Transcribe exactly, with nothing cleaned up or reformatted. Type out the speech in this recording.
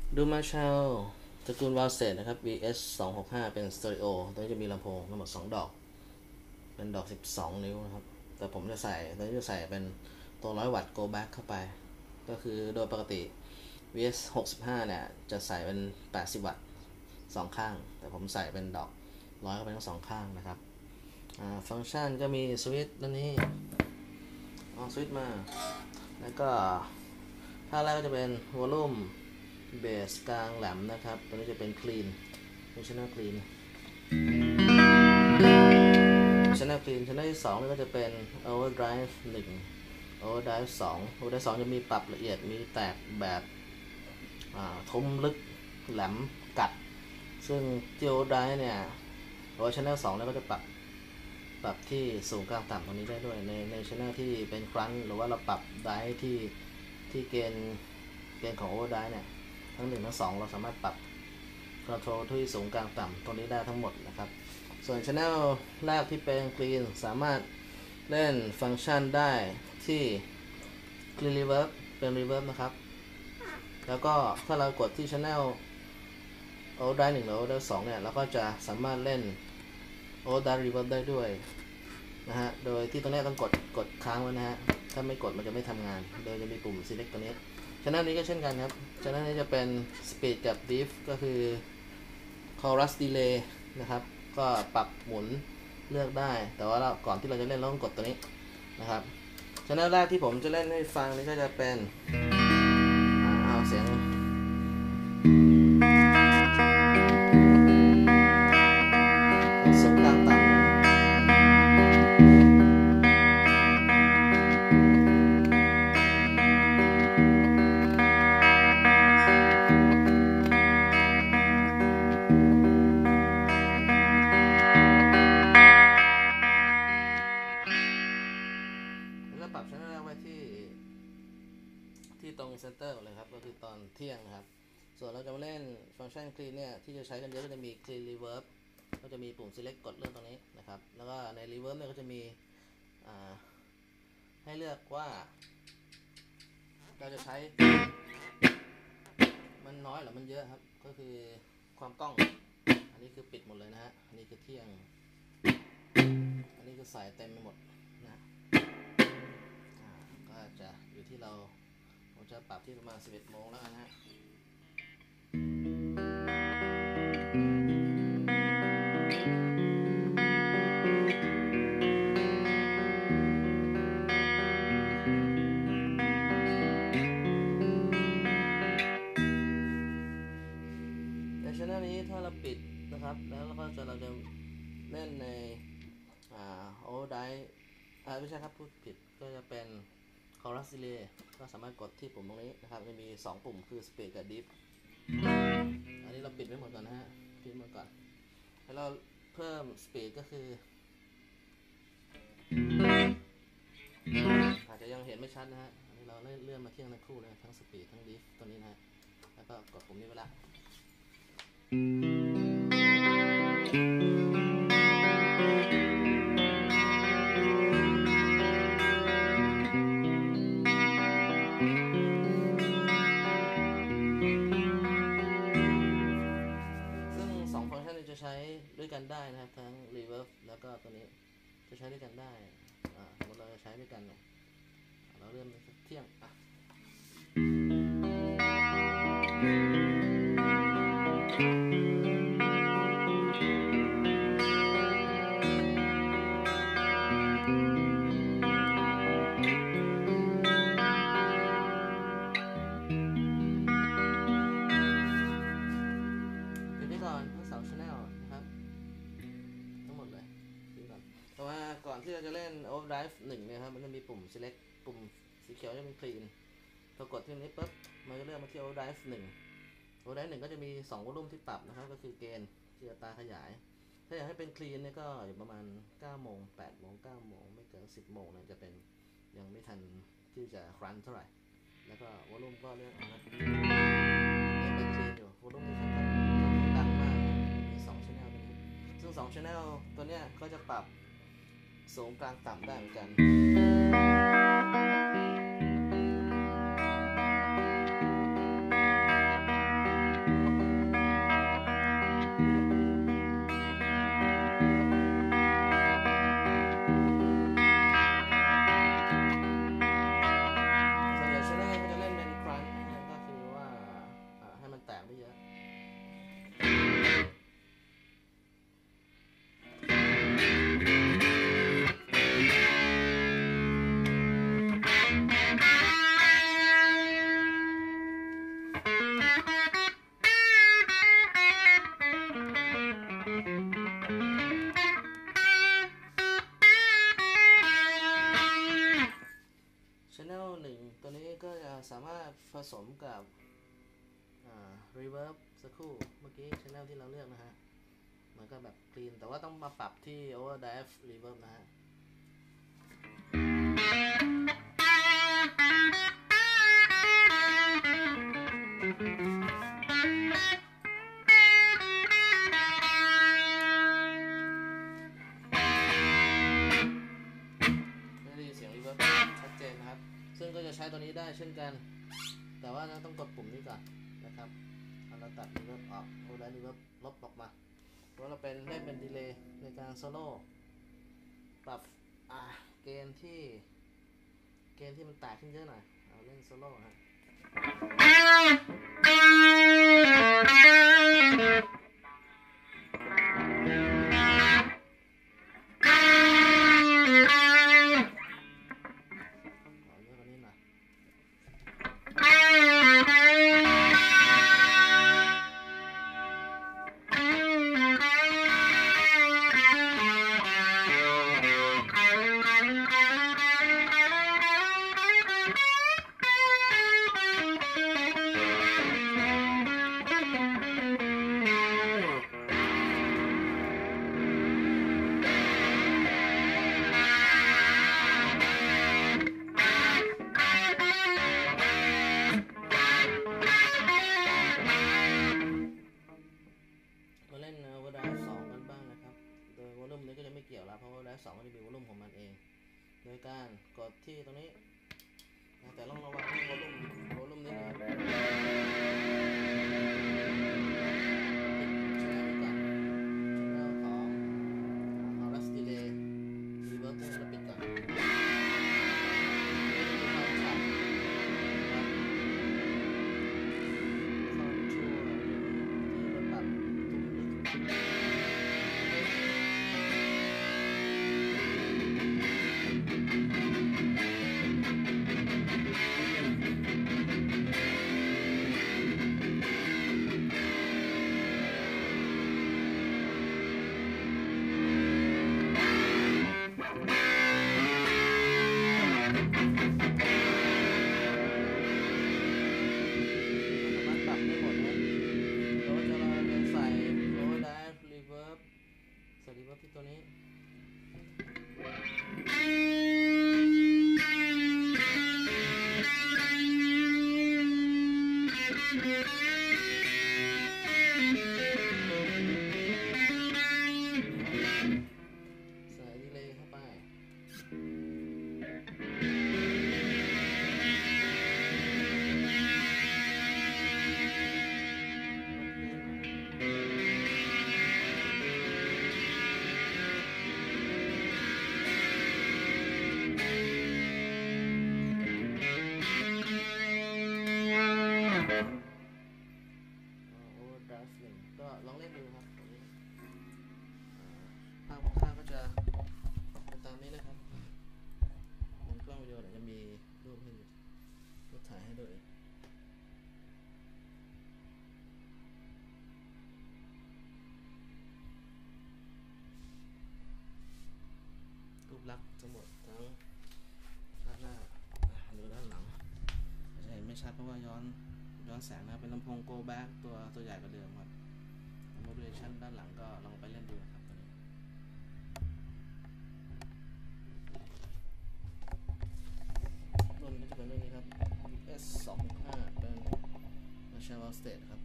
ดูมาเชลตระกูลวาลเซตนะครับ วี เอส สองหกห้าเป็นสเตอริโอตัวนี้จะมีลำโพงทั้งหมดสองดอกเป็นดอกสิบสองนิ้วนะครับแต่ผมจะใส่ตัวนี้จะใส่เป็นตัวร้อยวัตต์ go back เข้าไปก็คือโดยปกติ วี เอส หกสิบห้าเนี่ยจะใส่เป็นแปดสิบวัตต์สองข้างแต่ผมใส่เป็นดอกร้อยเข้าไปทั้งสองข้างนะครับฟังก์ชันก็มีสวิตช์ตัวนี้เอาสวิตช์มาแล้วก็ท่าแรกก็จะเป็นวอลลุ่มเบสกลางแหลมนะครับตัวนี้จะเป็น clean channel clean channel clean channel ที่สองนี่ก็จะเป็น overdrive หนึ่ง overdrive สอง overdrive สองจะมีปรับละเอียดมีแตกแบบทุ้มลึกแหลมกัดซึ่งที่ overdrive เนี่ย over channel สองแล้วก็จะปรับปรับที่สูงกลางต่ำตรงนี้ได้ด้วยในใน channel ที่เป็นครั้นหรือว่าเราปรับไดที่ที่เกณฑ์เกณฑ์ของ overdrive เนี่ยทั้งหนึ่งทั้งสองเราสามารถปรับ control ที่สูงกลางต่ำตรงนี้ได้ทั้งหมดนะครับส่วน channel แรกที่เป็น clean สามารถเล่นฟังก์ชันได้ที่ clean reverb เป็น reverb นะครับแล้วก็ถ้าเรากดที่ channel overdrive หนึ่งหรือ overdrive สองเนี่ยเราก็จะสามารถเล่น overdrive reverb ได้ด้วยนะฮะโดยที่ตรงนี้ต้องกดกดค้างไว้นะฮะถ้าไม่กดมันจะไม่ทำงานโดยจะมีปุ่ม select ตัวนี้channel นี้ก็เช่นกันครับ channel นี้จะเป็น speed กับ diff ก็คือ chorus delay นะครับก็ปรับหมุนเลือกได้แต่ว่าเราก่อนที่เราจะเล่นเราต้องกดตัวนี้นะครับ channel แรกที่ผมจะเล่นให้ฟังนี่ก็จะเป็นเอาเสียงสูงกลางต่ำปรับ channel แรกไว้ที่ที่ตรงเซนเตอร์เลยครับก็คือตอนเที่ยงนะครับส่วนเราจะมาเล่นฟังก์ชัน clean เนี่ยที่จะใช้กันเยอะก็จะมี clean reverb ก็จะมีปุ่ม select กดเลือกตรงนี้นะครับแล้วก็ใน reverb เนี่ยก็จะมีให้เลือกว่าเราจะใช้มันน้อยหรือมันเยอะครับก็คือความกล้องอันนี้คือปิดหมดเลยนะฮะอันนี้คือเที่ยงอันนี้คือใส่เต็มไปหมดนะก็จะอยู่ที่เราผมจะปรับที่ประมาณสิบเอ็ดโมงแล้วกันฮะในช่วงนี้ถ้าเราปิดนะครับแล้วเราก็จะเราจะเล่นในอ่าโอเวอร์ไดร์อ่าไม่ใช่ครับพูดผิดก็จะเป็นคอรัสซิเลก็สามารถกดที่ปุ่มตรงนี้นะครับจะมีสองปุ่มคือ speed กับ diff อันนี้เราปิดไว้หมดก่อนนะฮะปิดหมดก่อนแล้วเราเพิ่ม speed ก็คืออาจจะยังเห็นไม่ชัดนะฮะอันนี้เราเลื่อนมาเที่ยงทั้งคู่เลยทั้ง speed ทั้ง diff ตัวนี้นะฮะแล้วก็กดปุ่มนี้ไปละใช้ด้วยกันได้นะครับทั้ง reverb แล้วก็ตัวนี้จะใช้ด้วยกันได้อ่าสมมติเราจะใช้ด้วยกันเนี่ยเราเริ่มเที่ยงอ่ะที่เราจะเล่น overdrive หนึ่งเนี่ยครับมันจะมีปุ่ม select ปุ่มสีเขียวจะเป็น clean พอกดที่นี้ปุ๊บมันจะเลือกมาที่ overdrive หนึ่ง overdrive หนึ่งก็จะมีสองวอลลุ่มที่ปรับนะครับก็คือเกณฑ์ที่อัตราขยายถ้าอยากให้เป็น clean เนี่ยก็อยู่ประมาณเก้าโมงแปดโมงเก้าโมงไม่เกินสิบโมงเนี่ยจะเป็นยังไม่ทันที่จะ crunch เท่าไหร่แล้วก็วอลลุ่มก็เลือกเอานะยังเป็น clean อยู่วอลลุ่มที่ค่อนข้างดังมากมีสอง channel ตัวนี้ซึ่งสอง channel ตัวเนี้ยก็จะปรับสูงกลางต่ำได้เหมือนกัน reverb สักครู่เมื่อกี้ channel ที่เราเลือกนะฮะมันก็แบบ clean แต่ว่าต้องมาปรับที่ overdrive reverb นะฮะได้ยินเสียง reverb ชัดเจนนะครับซึ่งก็จะใช้ตัวนี้ได้เช่นกันแต่ว่าต้องกดปุ่มนี้ก่อนนะครับเราตัด reverb ออก overdrive reverb ลบออกมาเพราะเราเป็นเล่นเป็นดีเลย์ในการโซโล่ปรับอ่าเกณฑ์ที่เกณฑ์ที่มันแตกขึ้นเยอะหน่อยเอาเล่นโซโล่ฮะสองก็จะมีวอลลุ่มของมันเองโดยการกดที่ตรงนี้แต่ต้องระวังที่วอลลุ่มวอลลุ่มนี้นะปิด channel ก่อน channel ของ Chorus Delay Reverb เนี่ยเราปิดก่อนที่ตัวนี้ใส่ดีเลย์เข้าไปก็ลองเล่นดูครับตรงนี้ภาพภาพก็จะเป็นตามนี้นะครับบนกล้องวิดีโอเดี๋ยวจะมีรูปให้ดูรูปถ่ายให้ด้วยรูปลักษณ์ทั้งหมดทั้งด้านหน้าหรือด้านหลังอาจจะเห็นไม่ชัดเพราะว่าย้อนย้อนแสงนะเป็นลำโพง Go Back ตัวตัวใหญ่กว่าเดิมครับ Modulation ด้านหลังก็ลองไปเล่นดูนะครับตัวนี้รุ่นก็จะเป็นรุ่นนี้ครับ เอส สองหกห้า เป็น Marshall Stage ครับ